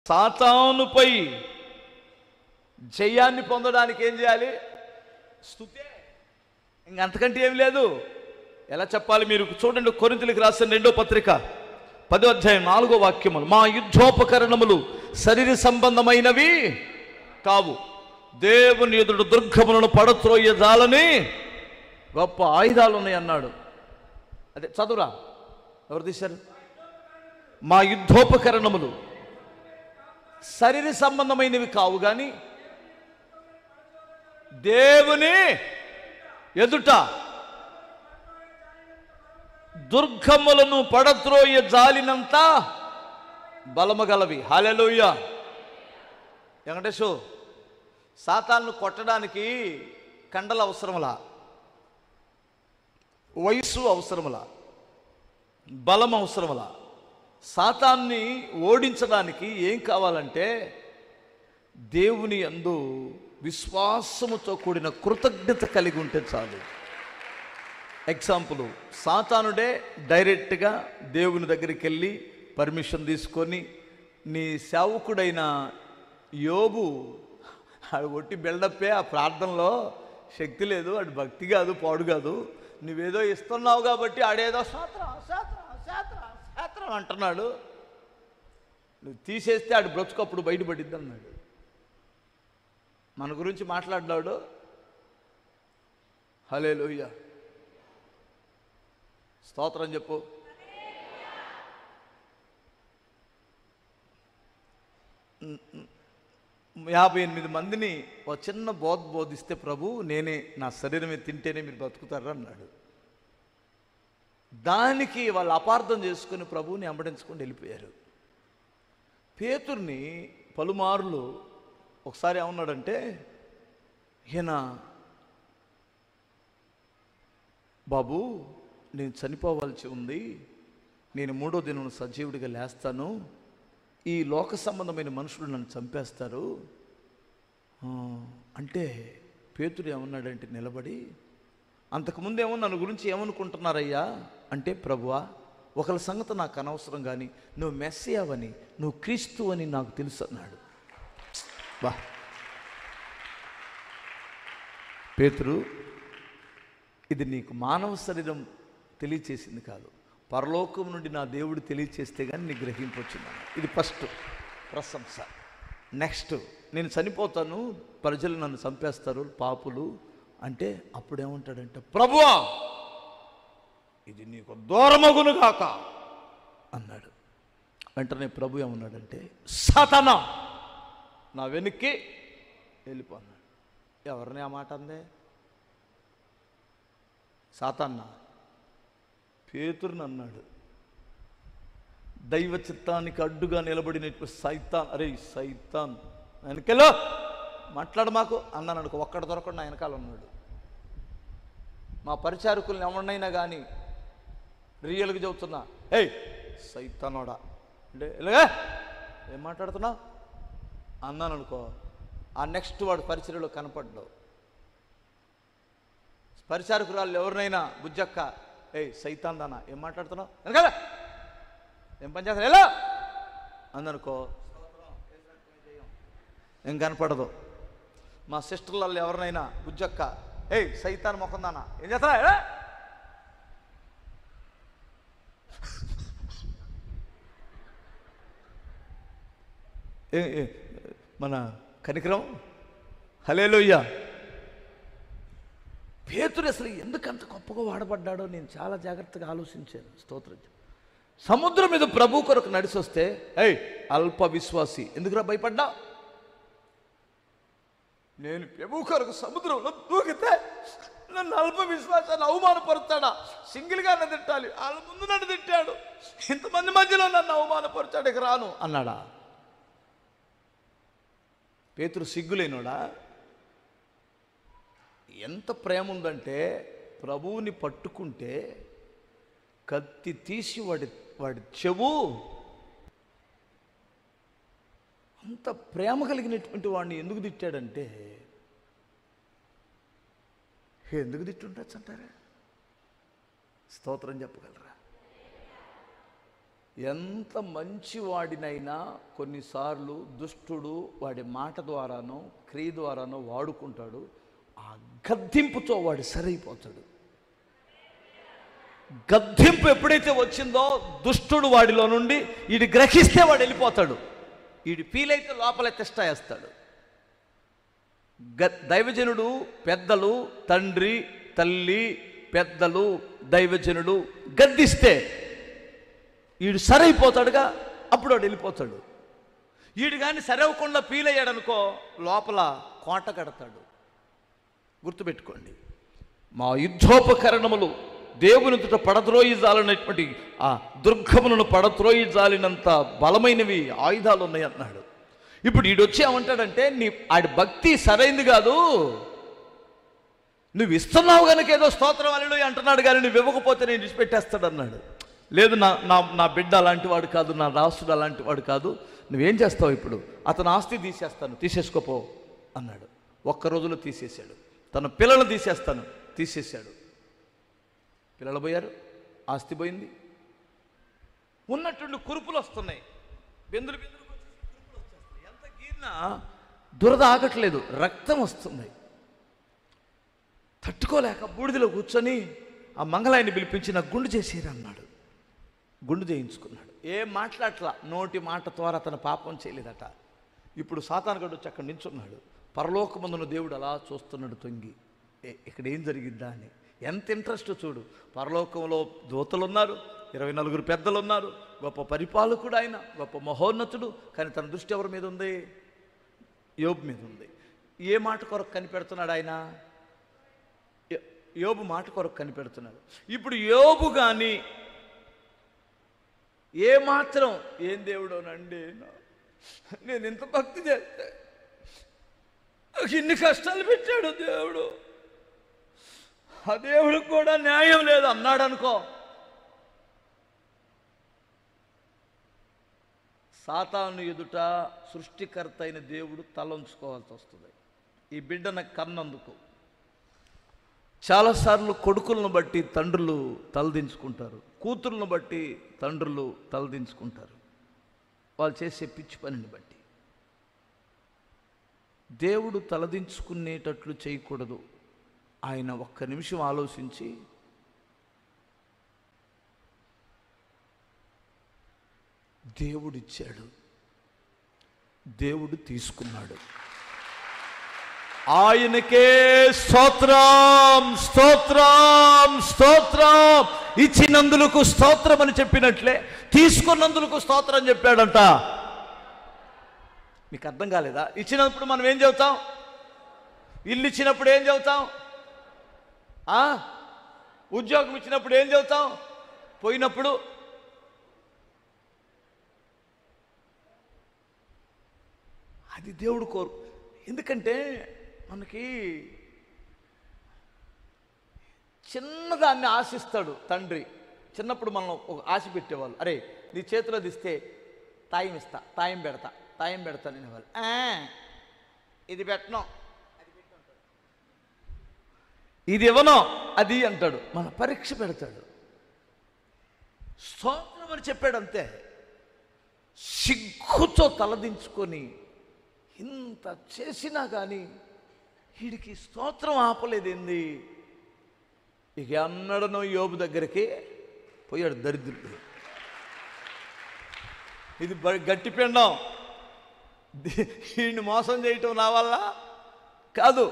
సాతానుపై జయాన్ని పొందడానికి ఏం చేయాలి? స్తుతే. ఇంకంతకంటే ఏం లేదు. ఎలా చెప్పాలి? మీరు చూడండి, కొరింథీయులకు రాసిన 2వ పత్రిక 10వ అధ్యాయం 4వ వాక్యములు. మా యుద్ధోపకరణములు శరీర సంబంధమైనవి కావు, దేవుని ఎదుట దుర్గములను పడత్రోయజాలని గొప్ప ఆయుధాలు ఉన్నాయి అన్నాడు. అదే చదువురా, ఎవరు తీశారు? మా యుద్ధోపకరణములు శరీర సంబంధమైనవి కావు కానీ దేవుని ఎదుట దుర్గములను పడత్రోయ జాలినంత బలమగలవి. హల్లెలూయా. వెంకటేశు, సాతాను కొట్టడానికి కండలు అవసరములా, వయస్సు అవసరములా, బలం అవసరములా? సాతాన్ని ఓడించడానికి ఏం కావాలంటే దేవుని యందు విశ్వాసముతో కూడిన కృతజ్ఞత కలిగి ఉంటే చాలు. ఎగ్జాంపుల్, సాతానుడే డైరెక్ట్గా దేవుని దగ్గరికి వెళ్ళి పర్మిషన్ తీసుకొని, నీ సేవకుడైన యోబు ఆడు ఒట్టి బిల్డప్పే, ఆ ప్రార్థనలో శక్తి లేదు, ఆడు భక్తి కాదు, పాడు కాదు, నువ్వేదో ఇస్తున్నావు కాబట్టి ఆడేదో శాస్త్రం అంటున్నాడు, నువ్వు తీసేస్తే ఆడు బ్రతుకప్పుడు బయటపడిద్ది అన్నాడు. మన గురించి మాట్లాడ్డాడు. హల్లెలూయా, స్తోత్రం చెప్పు. యాభై 8 మందిని ఒక చిన్న బోధిస్తే, ప్రభు నేనే, నా శరీరమే తింటేనే మీరు బతుకుతారు అన్నాడు. దానికి వాళ్ళు అపార్థం చేసుకుని ప్రభువుని వెంబడించుకొని వెళ్ళిపోయారు. పేతుర్ని పలుమార్లు ఒకసారి ఏమన్నాడంటే, ఈయన బాబు నేను చనిపోవాల్సి ఉంది, నేను 3వ దినం సజీవుడిగా లేస్తాను, ఈ లోక సంబంధమైన మనుషులు నన్ను చంపేస్తారు అంటే పేతురు ఏమన్నాడంటే నిలబడి, అంతకుముందేమో నన్ను గురించి ఏమనుకుంటున్నారయ్యా అంటే, ప్రభువా ఒకళ్ళ సంగతి నాకు అనవసరం, కానీ నువ్వు మెస్సియావని, నువ్వు క్రీస్తు అని నాకు తెలుసు అన్నాడు. బా పేతురు, ఇది నీకు మానవ శరీరం తెలియచేసింది కాదు, పరలోకం నుండి నా దేవుడు తెలియచేస్తే కానీ నీ గ్రహింపు వచ్చిందన్న. ఇది ఫస్ట్ ప్రశంస. నెక్స్ట్, నేను చనిపోతాను, ప్రజలు నన్ను చంపేస్తారు పాపులు అంటే, అప్పుడేమంటాడంటే, ప్రభువా ఇది నీకు దూరమగును కాక అన్నాడు. వెంటనే ప్రభు ఏమన్నాడంటే, సాతానా నా వెనక్కి వెళ్ళిపోన్నాడు. ఎవరిని ఆ మాట అందే? సాతాన్నా పేతురుని అన్నాడు. దైవ చిత్తానికి అడ్డుగా నిలబడినట్టు సైతాన్, అరే సైతాన్ వెనకలో మాట్లాడు మాకు అన్నాను అనుకో, ఒక్కడ దొరకడు నా వెనకాల ఉన్నాడు. మా పరిచారకుల్ని ఎవరినైనా కానీ రియల్గా చెబుతున్నా, ఏయ్ సైతానోడా అంటే ఇలాగా ఏం మాట్లాడుతున్నావు అన్నాను అనుకో, ఆ నెక్స్ట్ వాడు పరిచర్యలో కనపడ్డావు. పరిచారకురాళ్ళు ఎవరినైనా బుజ్జక్క, ఏయ్ సైతాన్ దానా ఏం మాట్లాడుతున్నావు కదా, ఏం పని చేస్తారు ఎలా అందనుకో, ఏం కనపడదు. మా సిస్టర్లలో ఎవరినైనా బుజ్జక్క, ఏయ్ సైతాన్ మొఖం దానా ఏం చేస్తారా ఎలా మన కనికరం. హల్లెలూయా. పేతురు అసలు ఎందుకంత గొప్పగా వాడబడ్డాడో నేను చాలా జాగ్రత్తగా ఆలోచించాను. స్తోత్రం. సముద్రం మీద ప్రభు కొరకు నడిచి వస్తే, ఏయ్ అల్ప విశ్వాసి ఎందుకురా భయపడ్డా, నేను ప్రభు కొరకు సముద్రంలో దూకితే నన్ను అల్ప విశ్వాసాన్ని అవమానపరుస్తాడా, సింగిల్గా నన్ను తిట్టాలి, వాళ్ళ ముందు నన్ను తిట్టాడు, ఇంతమంది మధ్యలో నన్ను అవమానపరుచాడు, ఇక రాను అన్నాడా? పేతురు సిగ్గులేనోడా? ఎంత ప్రేమ ఉందంటే, ప్రభువుని పట్టుకుంటే కత్తి తీసి వాడి చెవు, అంత ప్రేమ కలిగినటువంటి వాడిని ఎందుకు తిట్టాడంటే, ఎందుకు తిట్టుండొచ్చు అంటారా? స్తోత్రం చెప్పగలరా? ఎంత మంచివాడినైనా కొన్నిసార్లు దుష్టుడు వాడి మాట ద్వారానో క్రియ ద్వారానో వాడుకుంటాడు. ఆ గద్దింపుతో వాడు సరైపోతాడు. గద్దింపు ఎప్పుడైతే వచ్చిందో దుష్టుడు వాడిలో నుండి వీడి గ్రహిస్తే వాడు వెళ్ళిపోతాడు. వీడి ఫీల్ అయితే లోపల తిష్ట వేస్తాడు. దైవజనుడు, పెద్దలు, తండ్రి, తల్లి, పెద్దలు, దైవజనుడు గద్దిస్తే వీడు సరైపోతాడుగా, అప్పుడు వాడు వెళ్ళిపోతాడు. వీడు కానీ సరవకుండా ఫీల్ అయ్యాడు అనుకో, లోపల కోట కడతాడు. గుర్తుపెట్టుకోండి, మా యుద్ధోపకరణములు దేవుని ఎదుట పడద్రోయి జాలినటువంటి ఆ దుర్గములను పడద్రోయి జాలినంత బలమైనవి ఆయుధాలు ఉన్నాయి అన్నాడు. ఇప్పుడు వీడొచ్చి ఏమంటాడంటే, ఆడి భక్తి సరైంది కాదు, నువ్వు ఇస్తున్నావు కనుక ఏదో స్తోత్రం హల్లెలూయా అంటున్నాడు, కానీ నువ్వు ఇవ్వకపోతే నేను విడిచిపెట్టేస్తాడు అన్నాడు. లేదు, నా బిడ్డ అలాంటి వాడు కాదు, నా దాసుడు అలాంటి వాడు కాదు, నువ్వేం చేస్తావు, ఇప్పుడు అతను ఆస్తి తీసేస్తాను, తీసేసుకోపో అన్నాడు. ఒక్క రోజులో తీసేశాడు. తన పిల్లలు తీసేశాడు. పిల్లలు పోయారు, ఆస్తి పోయింది. ఉన్నట్టుండి కురుపులు వస్తున్నాయి, బెందులు కురుపులు వచ్చేస్తున్నాయి. ఎంత గీరినా దురద ఆగట్లేదు, రక్తం వస్తుంది. తట్టుకోలేక బూడిదలో కూర్చొని ఆ మంగళాయిని పిలిపించి నాకు గుండు చేసేరా అన్నాడు. గుండు చేయించుకున్నాడు. ఏం మాట్లాడట్లా, నోటి మాట ద్వారా తన పాపం చేయలేదట. ఇప్పుడు సాతానుగాడు వచ్చి అక్కడి నించున్నాడు. పరలోకమందున దేవుడు అలా చూస్తున్నాడు తొంగి, ఇక్కడ ఏం జరిగిద్దా అని. ఎంత ఇంట్రెస్ట్ చూడు. పరలోకంలో దూతలు ఉన్నారు, 24 పెద్దలు ఉన్నారు, గొప్ప పరిపాలకుడు ఆయన, గొప్ప మహోన్నతుడు. కానీ తన దృష్టి ఎవరి మీద ఉంది? యోబు మీద ఉంది. ఏ మాట కొరకు కనిపెడుతున్నాడు ఆయన? యోబు మాట కొరకు కనిపెడుతున్నాడు. ఇప్పుడు యోబు కానీ ఏ మాత్రం ఏం దేవుడోనండి, నేను ఇంత భక్తి చేస్తే ఇన్ని కష్టాలు పెట్టాడు దేవుడు, ఆ దేవుడికి కూడా న్యాయం లేదు అన్నాడు అనుకో, సాతాను ఎదుట సృష్టికర్త అయిన దేవుడు తలంచుకోవాల్సి వస్తుంది. ఈ బిడ్డను కన్నందుకు చాలాసార్లు కొడుకులను బట్టి తండ్రులు తలదించుకుంటారు, కూతుర్లను బట్టి తండ్రులు తలదించుకుంటారు, వాళ్ళు చేసే పిచ్చి పనిని బట్టి. దేవుడు తలదించుకునేటట్లు చేయకూడదు. ఆయన ఒక్క నిమిషం ఆలోచించి, దేవుడిచ్చాడు, దేవుడు తీసుకున్నాడు, ఆయనకే స్తోత్రం స్తోత్రం స్తోత్రం. ఇచ్చినందులకు స్తోత్రం అని చెప్పినట్లే తీసుకున్నందులకు స్తోత్రం చెప్పాడంట. మీకు అర్థం కాలేదా? ఇచ్చినప్పుడు మనం ఏం చెబుతాం? ఇల్లు ఇచ్చినప్పుడు ఏం చెబుతాం? ఉద్యోగం ఇచ్చినప్పుడు ఏం చెబుతాం? పోయినప్పుడు అది దేవుడు కోరు. ఎందుకంటే మనకి చిన్నదాన్ని ఆశిస్తాడు తండ్రి. చిన్నప్పుడు మనం ఒక ఆశ పెట్టేవాళ్ళు, అరే నీ చేతిలో తీస్తే తాయం ఇస్తా, తాయం పెడతా నేను వాళ్ళు, ఇది పెట్టను, ఇది ఇవ్వను, అది అంటాడు. మన పరీక్ష పెడతాడు. స్తోత్రం అని చెప్పాడు అంతే. సిగ్గుతో తలదించుకొని ఇంత చేసినా కానీ వీడికి స్తోత్రం ఆపలేదేంది. ఇక అన్నడనో యోబు దగ్గరికి పోయాడు దరిద్రుడు. ఇది గట్టి పిండం, వీడిని మోసం చేయటం నా వల్ల కాదు.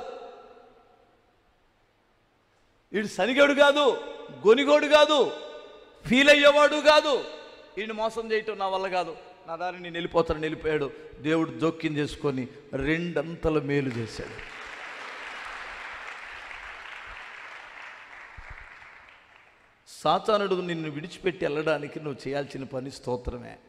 వీడు సనిగాడు కాదు, గొనిగోడు కాదు, ఫీల్ అయ్యేవాడు కాదు. వీడిని మోసం చేయటం నా వల్ల కాదు, నా దారి నేను వెళ్ళిపోయాడు. దేవుడు జోక్యం చేసుకొని 2 అంతల మేలు చేశాడు. సాతానుడు నిన్ను విడిచిపెట్టి వెళ్ళడానికి నువ్వు చేయాల్సిన పని స్తోత్రమే.